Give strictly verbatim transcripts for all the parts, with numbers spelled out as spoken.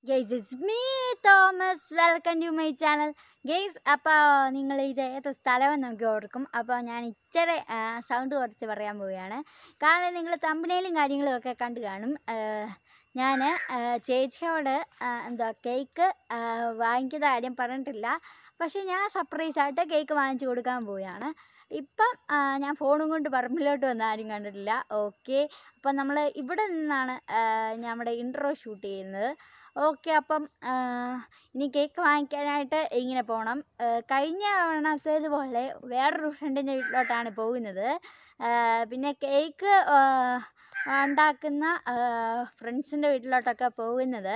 Guys, it's me, Thomas. Welcome to my channel. Guys, അപ്പോൾ നിങ്ങൾ ഇത് ഏത് സ്ഥലമെന്ന് നോക്കി ഓർക്കും. അപ്പോൾ ഞാൻ ഇച്ചിരി സൗണ്ട് കുറച്ച് പറയാൻ പോവുകയാണ്. കാരണം നിങ്ങൾ തമ്പനയിലും കാര്യങ്ങളും ഒക്കെ കണ്ടു കാണും. ഞാൻ ചേച്ചിയോട് എന്താ കേക്ക് വാങ്ങിക്കുന്ന കാര്യം പറഞ്ഞിട്ടില്ല. പക്ഷേ ഞാൻ സർപ്രൈസായിട്ട് കേക്ക് വാങ്ങിച്ചു കൊടുക്കാൻ പോവുകയാണ്. ഇപ്പം ഞാൻ ഫോണും കൊണ്ട് പറമ്പിലോട്ട് വന്ന ആരും കണ്ടിട്ടില്ല. ഓക്കെ, അപ്പം നമ്മൾ ഇവിടെ നിന്നാണ് നമ്മുടെ ഇൻട്രോ ഷൂട്ട് ചെയ്യുന്നത്. ഓക്കെ, അപ്പം ഇനി കേക്ക് വാങ്ങിക്കാനായിട്ട് ഇങ്ങനെ പോകണം. കഴിഞ്ഞ തവണത്തേതുപോലെ വേറൊരു ഫ്രണ്ടിൻ്റെ വീട്ടിലോട്ടാണ് പോകുന്നത്. പിന്നെ കേക്ക് ഉണ്ടാക്കുന്ന ഫ്രണ്ട്സിൻ്റെ വീട്ടിലോട്ടൊക്കെ പോകുന്നത്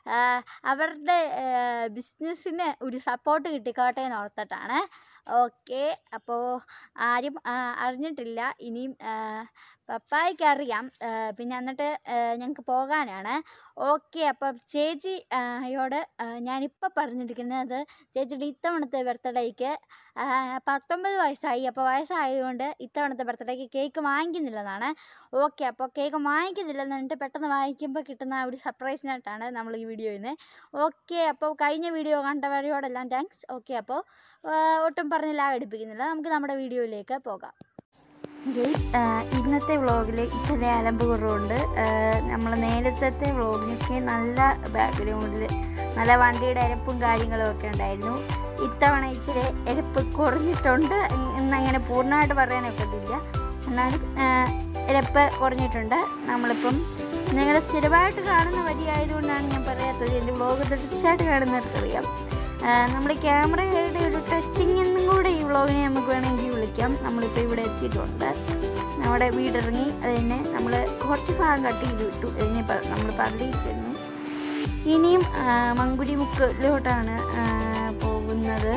അവരുടെ ബിസിനസ്സിന് ഒരു സപ്പോർട്ട് കിട്ടിക്കോട്ടെ എന്ന് ഓർത്തിട്ടാണ്. ഓക്കെ, അപ്പോൾ ആരും അറിഞ്ഞിട്ടില്ല. ഇനിയും പപ്പായ്ക്ക് അറിയാം. പിന്നെ എന്നിട്ട് ഞങ്ങൾക്ക് പോകാനാണ്. ഓക്കെ, അപ്പം ചേച്ചി യോട് ഞാനിപ്പോൾ പറഞ്ഞിരിക്കുന്നത് ചേച്ചിയുടെ ഇത്തവണത്തെ ബർത്ത്ഡേക്ക് പത്തൊമ്പത് വയസ്സായി. അപ്പോൾ വയസ്സായതുകൊണ്ട് ഇത്തവണത്തെ ബർത്ത്ഡേക്ക് കേക്ക് വാങ്ങിക്കുന്നില്ലെന്നാണ്. ഓക്കെ, അപ്പോൾ കേക്ക് വാങ്ങിക്കുന്നില്ലെന്ന് പറഞ്ഞിട്ട് പെട്ടെന്ന് വാങ്ങിക്കുമ്പോൾ കിട്ടുന്ന ഒരു സർപ്രൈസിനായിട്ടാണ് നമ്മൾ ഈ വീഡിയോ ചെയ്യുന്നത്. ഓക്കെ, അപ്പോൾ കഴിഞ്ഞ വീഡിയോ കണ്ടവരോടെല്ലാം താങ്ക്സ്. ഓക്കെ, അപ്പോൾ ഒട്ടും പറഞ്ഞ് ലാഗ് അടിപ്പിക്കുന്നില്ല, നമുക്ക് നമ്മുടെ വീഡിയോയിലേക്ക് പോകാം. ഗൈസ്, ഇന്നത്തെ വ്ളോഗിൽ ഇച്ചിരി അലമ്പ് കുറവുണ്ട്. നമ്മൾ നേരത്തെ വ്ളോഗിനൊക്കെ നല്ല ബാക്ക്ഗ്രൗണ്ടിൽ നല്ല വണ്ടിയുടെ എരപ്പും കാര്യങ്ങളും ഒക്കെ ഉണ്ടായിരുന്നു. ഇത്തവണ ഇച്ചിരി എരപ്പ് കുറഞ്ഞിട്ടുണ്ട് എന്നങ്ങനെ പൂർണ്ണമായിട്ട് പറയാനൊക്കത്തില്ല, എന്നാലും എരപ്പ് കുറഞ്ഞിട്ടുണ്ട്. നമ്മളിപ്പം നിങ്ങൾ സ്ഥിരമായിട്ട് കാണുന്ന വഴിയായതുകൊണ്ടാണ് ഞാൻ പറയാത്തത്. എൻ്റെ വ്ളോഗ് തീർച്ചയായിട്ട് കാണുന്നവർക്കറിയാം. നമ്മൾ ക്യാമറയുടെ ഒരു ടെസ്റ്റിംഗ് എന്നും കൂടെ ഈ വ്ളോഗിനെ നമുക്ക് വേണമെങ്കിൽ വിളിക്കാം. നമ്മളിപ്പോൾ ഇവിടെ എത്തിയിട്ടുണ്ട്. നമ്മുടെ വീടിറങ്ങി അത് തന്നെ നമ്മൾ കുറച്ച് ഭാഗം കട്ട് ചെയ്ത് വിട്ടു. അതിനെ നമ്മൾ പള്ളിയിൽ ചെന്നു. ഇനിയും മങ്കുടിമുക്കിലോട്ടാണ് പോകുന്നത്.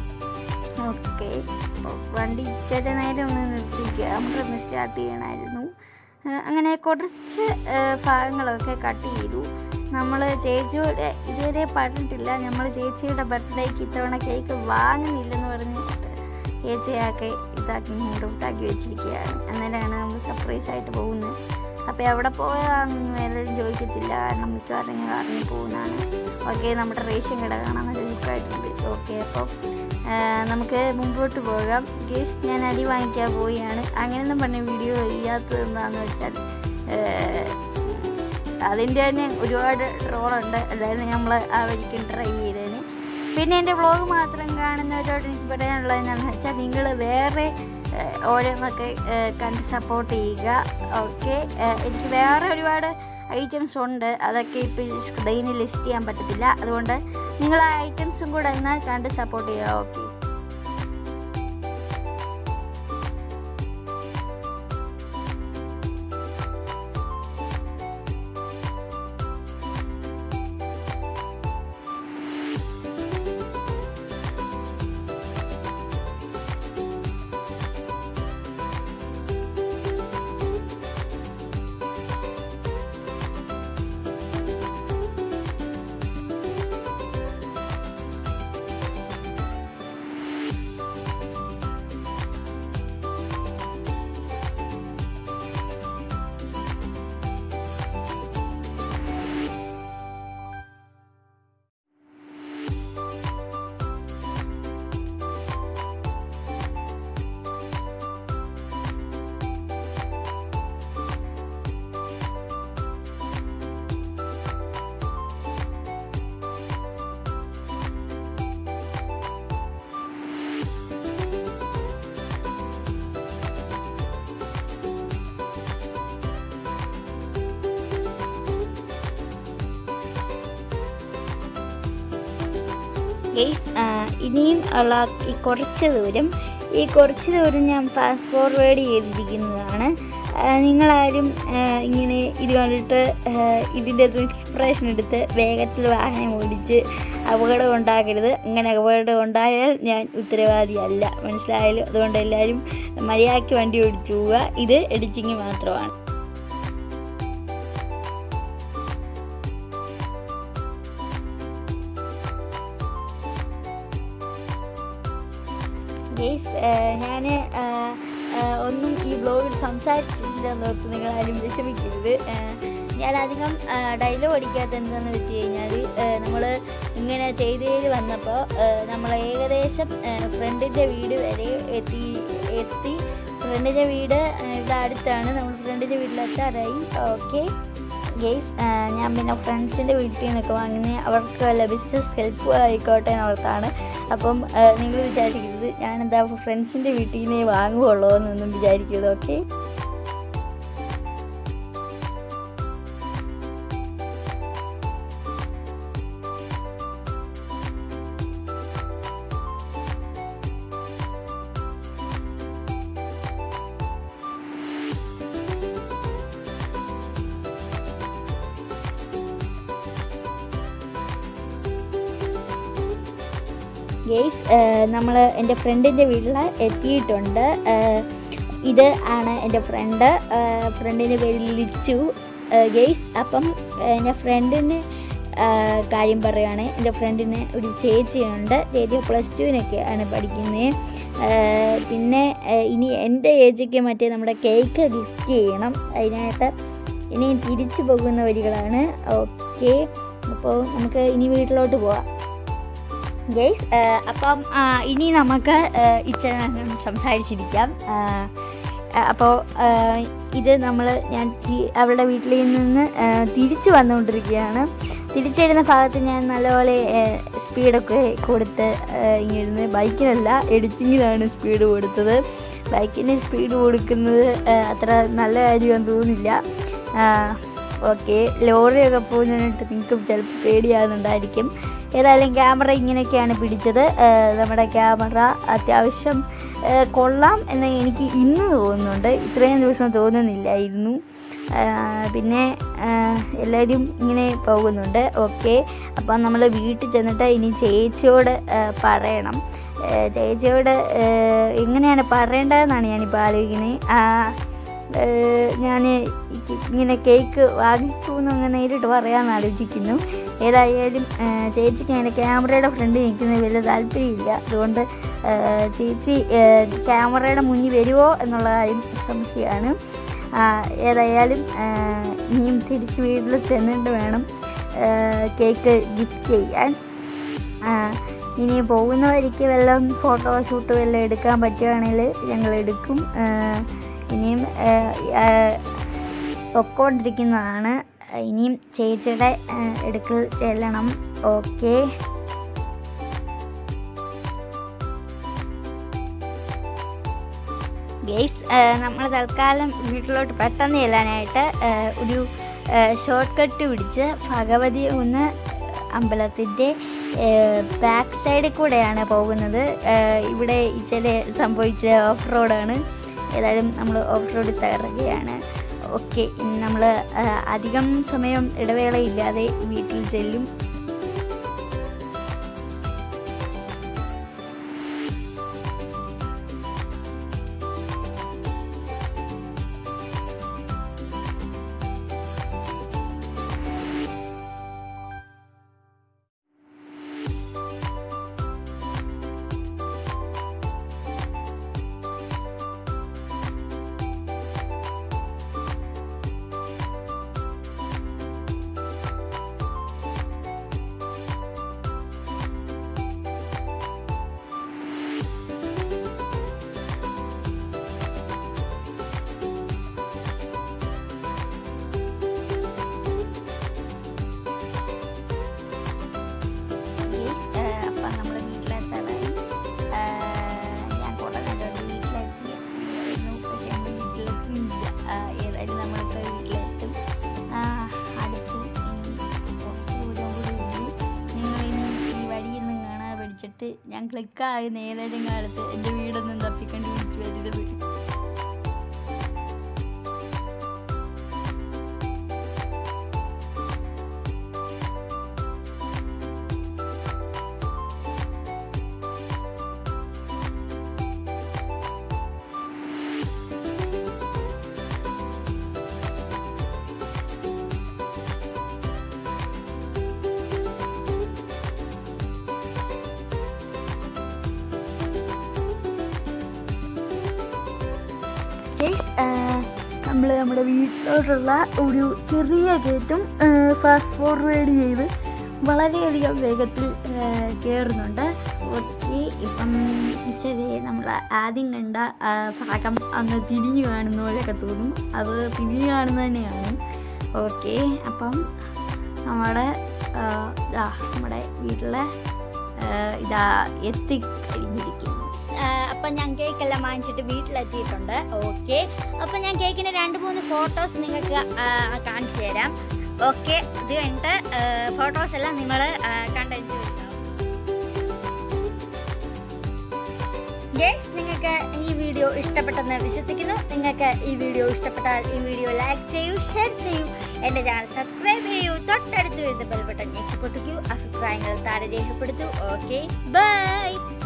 ഓക്കെ, വണ്ടി ഇച്ചിരി നേരം ഒന്ന് നിർത്തി ക്യാമറ ഒന്ന് സ്റ്റാർട്ട് ചെയ്യണമായിരുന്നു. അങ്ങനെ കുറച്ച് ഭാഗങ്ങളൊക്കെ കട്ട് ചെയ്തു. നമ്മൾ ചേച്ചിയോട് ഇതുവരെ പറഞ്ഞിട്ടില്ല, നമ്മൾ ചേച്ചിയുടെ ബർത്ത്ഡേക്ക് ഇത്തവണ കേക്ക് വാങ്ങുന്നില്ലെന്ന് പറഞ്ഞിട്ട് ചേച്ചിയാക്കി ഇതാക്കി മൂട്ടാക്കി വെച്ചിരിക്കുകയാണ്. അന്നേരമാണ് നമ്മൾ സർപ്രൈസായിട്ട് പോകുന്നത്. അപ്പോൾ എവിടെ പോയതാണെന്നൊന്നും എല്ലാവരും ചോദിക്കത്തില്ല, കാരണം മിക്കവാറും ഞങ്ങൾ അറിഞ്ഞു പോകുന്നതാണ്. ഓക്കെ, നമ്മുടെ റേഷൻ കട കാണാൻ നല്ല ലുക്കായിട്ടുണ്ട്. ഓക്കെ, അപ്പോൾ നമുക്ക് മുമ്പോട്ട് പോകാം. കേസ് ഞാൻ അടി വാങ്ങിക്കാൻ പോവുകയാണ്. അങ്ങനെയൊന്നും പറഞ്ഞ വീഡിയോ ചെയ്യാത്തത് എന്താണെന്ന് വെച്ചാൽ അതിൻ്റെ തന്നെ ഒരുപാട് ട്രോളുണ്ട്. അതായത് നമ്മൾ ആ വഴിക്കും ട്രൈ ചെയ്തതിന്. പിന്നെ എൻ്റെ വ്ളോഗ് മാത്രം കാണുന്നവരോട് എനിക്ക് പറയാനുള്ളത് എന്താണെന്ന് വെച്ചാൽ നിങ്ങൾ വേറെ ഓരോന്നൊക്കെ കണ്ട് സപ്പോർട്ട് ചെയ്യുക. ഓക്കെ, എനിക്ക് വേറെ ഒരുപാട് ഐറ്റംസ് ഉണ്ട്, അതൊക്കെ ഇപ്പോൾ സ്ക്രീനിൽ ലിസ്റ്റ് ചെയ്യാൻ പറ്റത്തില്ല. അതുകൊണ്ട് നിങ്ങൾ ആ ഐറ്റംസും കൂടെ എന്നാൽ കണ്ട് സപ്പോർട്ട് ചെയ്യുക. ഓക്കെ, ഗൈസ്, ഇനിയും ഉള്ള ഈ കുറച്ച് ദൂരം ഈ കുറച്ച് ദൂരം ഞാൻ ഫാസ്റ്റ് ഫോർവേഡ് ചെയ്തിരിക്കുന്നതാണ്. നിങ്ങളാരും ഇങ്ങനെ ഇത് കണ്ടിട്ട് ഇതിൻ്റെ ഇൻസ്പിറേഷൻ എടുത്ത് വേഗത്തിൽ വാഹനം ഓടിച്ച് അപകടം ഉണ്ടാക്കരുത്. അങ്ങനെ അപകടം ഉണ്ടായാൽ ഞാൻ ഉത്തരവാദിയല്ല, മനസ്സിലായാലും. അതുകൊണ്ട് എല്ലാവരും മര്യാദയ്ക്ക് വണ്ടി ഓടിച്ചു പോവുക. ഇത് എഡിറ്റിങ് മാത്രമാണ്. ഗൈസ്, ഞാൻ ഒന്നും ഈ വ്ളോഗിൽ സംസാരിച്ചില്ലെന്ന് ഓർത്ത് നിങ്ങളാരും വിഷമിക്കരുത്. ഞാനധികം ഡയലോഗ് അടിക്കാത്ത എന്താണെന്ന് വെച്ച് കഴിഞ്ഞാൽ നമ്മൾ ഇങ്ങനെ ചെയ്ത് ചെയ്ത് വന്നപ്പോൾ നമ്മൾ ഏകദേശം ഫ്രണ്ടിൻ്റെ വീട് വരെ എത്തി എത്തി ഫ്രണ്ടിൻ്റെ വീട് ഇവിടെ അടുത്താണ്. നമ്മൾ ഫ്രണ്ടിൻ്റെ വീട്ടിലെത്താറായി. ഓക്കെ ഗെയ്സ്, ഞാൻ പിന്നെ ഫ്രണ്ട്സിൻ്റെ വീട്ടിൽ നിന്നൊക്കെ വാങ്ങുന്നത് അവർക്ക് വല്ല ബിസിനസ് ഹെൽപ്പ് ആയിക്കോട്ടെ എന്നോർത്താണ്. അപ്പം നിങ്ങൾ വിചാരിക്കരുത് ഞാനെന്താ ഫ്രണ്ട്സിൻ്റെ വീട്ടിൽ നിന്ന് വാങ്ങുകയുള്ളൂ എന്നൊന്നും വിചാരിക്കരുത്. ഓക്കെ, ഗെയ്സ്, നമ്മൾ എൻ്റെ ഫ്രണ്ടിൻ്റെ വീട്ടിൽ എത്തിയിട്ടുണ്ട്. ഇത് ആണ് എൻ്റെ ഫ്രണ്ട്. ഫ്രണ്ടിൻ്റെ പേര് ലിച്ചു. ഗെയ്സ്, അപ്പം എൻ്റെ ഫ്രണ്ടിന് കാര്യം പറയുകയാണ്. എൻ്റെ ഫ്രണ്ടിന് ഒരു ചേച്ചിയുണ്ട്. ചേച്ചി പ്ലസ് ടുവിനൊക്കെയാണ് പഠിക്കുന്നത്. പിന്നെ ഇനി എൻ്റെ ഏജിക്ക് മറ്റേ നമ്മുടെ കേക്ക് ഗിഫ്റ്റ് ചെയ്യണം. അതിനായിട്ട് ഇനി തിരിച്ചു പോകുന്ന വരികളാണ്. ഓക്കെ, അപ്പോൾ നമുക്ക് ഇനി വീട്ടിലോട്ട് പോവാം. ഗെയ്സ്, അപ്പം ഇനി നമുക്ക് ഇച്ചിരി സംസാരിച്ചിരിക്കാം. അപ്പോൾ ഇത് നമ്മൾ ഞാൻ അവളുടെ വീട്ടിൽ നിന്ന് തിരിച്ചു വന്നുകൊണ്ടിരിക്കുകയാണ്. തിരിച്ചിടുന്ന ഭാഗത്ത് ഞാൻ നല്ലപോലെ സ്പീഡൊക്കെ കൊടുത്ത് ഇങ്ങിരുന്ന്, ബൈക്കിനല്ല എഡിറ്റിങ്ങിലാണ് സ്പീഡ് കൊടുത്തത്. ബൈക്കിന് സ്പീഡ് കൊടുക്കുന്നത് അത്ര നല്ല കാര്യമെന്ന് തോന്നുന്നില്ല. ഓക്കെ, ലോറിയൊക്കെ പോകുന്നതിനായിട്ട് നിങ്ങൾക്ക് ചിലപ്പോൾ പേടിയാകുന്നുണ്ടായിരിക്കും. ഏതായാലും ക്യാമറ ഇങ്ങനെയൊക്കെയാണ് പിടിച്ചത്. നമ്മുടെ ക്യാമറ അത്യാവശ്യം കൊള്ളാം എന്ന് എനിക്ക് ഇന്ന് തോന്നുന്നുണ്ട്. ഇത്രയും ദിവസം തോന്നുന്നില്ലായിരുന്നു. പിന്നെ എല്ലാവരും ഇങ്ങനെ പോകുന്നുണ്ട്. ഓക്കെ, അപ്പം നമ്മൾ വീട്ടിൽ ചെന്നിട്ട് ഇനി ചേച്ചിയോട് പറയണം. ചേച്ചിയോട് എങ്ങനെയാണ് പറയേണ്ടതെന്നാണ് ഞാനിപ്പോൾ ആലോചിക്കുന്നത്. ഞാൻ ഇങ്ങനെ കേക്ക് വാങ്ങിച്ചു എന്നങ്ങനെ നേരിട്ട് പറയാമെന്ന് ആലോചിക്കുന്നു. ഏതായാലും ചേച്ചിക്ക് അങ്ങനെ ക്യാമറയുടെ ഫ്രണ്ടിൽ നിൽക്കുന്നത് വലിയ താല്പര്യമില്ല. അതുകൊണ്ട് ചേച്ചി ക്യാമറയുടെ മുന്നിൽ വരുമോ എന്നുള്ള കാര്യം സംശയമാണ്. ഏതായാലും ഇനിയും തിരിച്ച് വീട്ടിൽ ചെന്നിട്ട് വേണം കേക്ക് ഗിഫ്റ്റ് ചെയ്യാൻ. ഇനി പോകുന്ന വഴിക്ക് വല്ലതും ഫോട്ടോ ഷൂട്ട് വല്ലതും എടുക്കാൻ പറ്റുകയാണെങ്കിൽ ഞങ്ങൾ എടുക്കും. ഇനിയും പൊക്കോണ്ടിരിക്കുന്നതാണ്. ഇനിയും ചേച്ചിയുടെ എടുക്കൽ ചെല്ലണം. ഓക്കെ, ഗെയ്സ്, നമ്മൾ തൽക്കാലം വീട്ടിലോട്ട് പെട്ടെന്ന് ചെല്ലാനായിട്ട് ഒരു ഷോർട്ട് കട്ട് പിടിച്ച് ഭഗവതി ഒന്ന് അമ്പലത്തിൻ്റെ ബാക്ക് സൈഡിൽ കൂടെയാണ് പോകുന്നത്. ഇവിടെ ഇച്ചിരി സംഭവിച്ച ഓഫ് റോഡാണ്. ഏതായാലും നമ്മൾ ഓഫ് റോഡ് തകർക്കുകയാണ്. ഓക്കെ, നമ്മൾ അധികം സമയം ഇടവേളയില്ലാതെ വീട്ടിൽ ചെല്ലും. ഞാൻ ക്ലിക്കായി നേരം കാലത്ത് എൻ്റെ വീടൊന്നും തപ്പിക്കണ്ട് വിളിച്ചു വരരുത്. നമ്മൾ നമ്മുടെ വീട്ടിലോട്ടുള്ള ഒരു ചെറിയ കയറ്റം ഫാസ്റ്റ് ഫോർവേഡ് ചെയ്ത് വളരെയധികം വേഗത്തിൽ കയറുന്നുണ്ട്. ഓക്കെ, ഇപ്പം ഇച്ചിരി നമ്മൾ ആദ്യം കണ്ട ഭാഗം അങ്ങ് തിരിഞ്ഞു കാണുന്ന പോലെയൊക്കെ തോന്നും. അത് തിരിഞ്ഞു കാണുന്നത് തന്നെയാണ്. ഓക്കെ, അപ്പം നമ്മുടെ നമ്മുടെ വീട്ടിലെ ഇതാ എത്തിക്കഴിഞ്ഞിരിക്കുന്നു. അപ്പം ഞാൻ കേക്കെല്ലാം വാങ്ങിച്ചിട്ട് വീട്ടിലെത്തിയിട്ടുണ്ട്. ഓക്കെ, അപ്പം ഞാൻ കേക്കിന് രണ്ട് മൂന്ന് ഫോട്ടോസ് നിങ്ങൾക്ക് കാണിച്ചു തരാം. ഓക്കെ, ഇത് കഴിഞ്ഞിട്ട് ഫോട്ടോസ് എല്ലാം നിങ്ങൾ കണ്ടു. ഗൈസ്, നിങ്ങൾക്ക് ഈ വീഡിയോ ഇഷ്ടപ്പെട്ടെന്ന് വിശ്വസിക്കുന്നു. നിങ്ങൾക്ക് ഈ വീഡിയോ ഇഷ്ടപ്പെട്ടാൽ ഈ വീഡിയോ ലൈക്ക് ചെയ്യൂ, ഷെയർ ചെയ്യൂ, എൻ്റെ ചാനൽ സബ്സ്ക്രൈബ് ചെയ്യൂ, തൊട്ടടുത്ത് വരുന്ന ബെൽ ബട്ടൺ ഞെക്കി പൊട്ടിക്കൂ, അഭിപ്രായങ്ങൾ താഴെ രേഖപ്പെടുത്തൂ. Okay, by.